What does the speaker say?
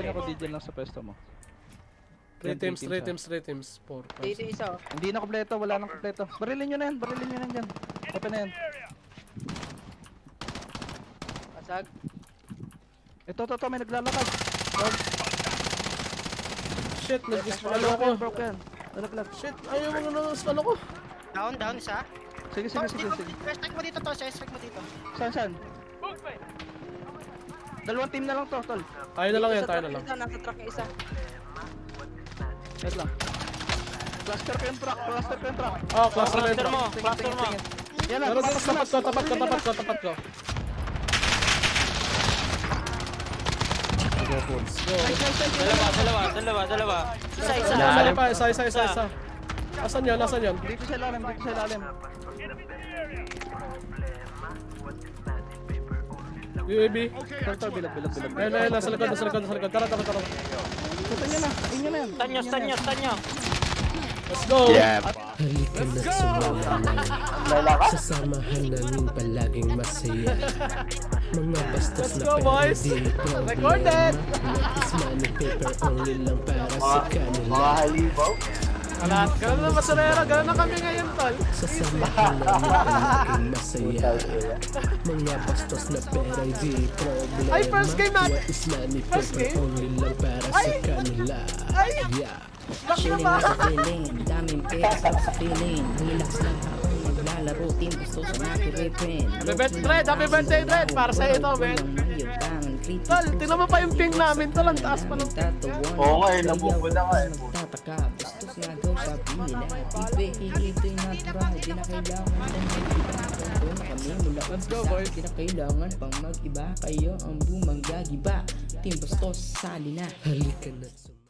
Babalik ako DJ lang sa pwesto mo. 3 teams, 4. Dito isa. Hindi na kompleto, wala nang kompleto. Barilin nyo na yan dyan. Open na yan. Pasag. Ito, may naglalakad. Shit, nag-dispalo ako. Broken. Nalaglag. Shit, ayaw mo na spalo ko. Down isa. Sige. Strike mo dito to, strike mo dito. Saan? Dalawang team na lang to, tol. Tayo na lang yan, tayo na lang. Nasa truck yung isa. Wait lang. Cluster ko yung truck. Oh, cluster mo. Yan lang, Pero tapat ko. Let's go. Dalawa. Isa. Asan yun? Dito sa ilalim. UAV. Tol, bilag. Ayun, nasa likod. Tara. Puta nyo na yan. Tanyo. Let's go. Halika na sumama. Sasamahan namin palaging masaya. Mga bastos Let's na go, boys. di problema. Recorded. It's money paper only lang para sa kanila. Ganun na basurero, ganun na kami ngayon, tol. Sasamahan namin palaging masaya. Mga bastos na pera di problema. Ay, first game natin. What is money First paper game? only lang para sa kanila. Yeah. Feeling sa feeling, daming pera sa feeling. Relax lang ako, maglalaro, team gusto sa nakirepin. Happy birthday, Dred! Para sa'yo ito, man. Tol, tingnan mo pa yung ping namin, tol. Ang taas pa ng... Oo nga, nabubula ka Magtataka, gusto siya daw sabi nila. Ibe, ito'y natural, di na kailangan ng mag-iba. Kami mula Let's go, boys. di na kailangan pang mag-iba. Kayo ang bumanggagiba. Team Bastos, sali na. Halika na sumama.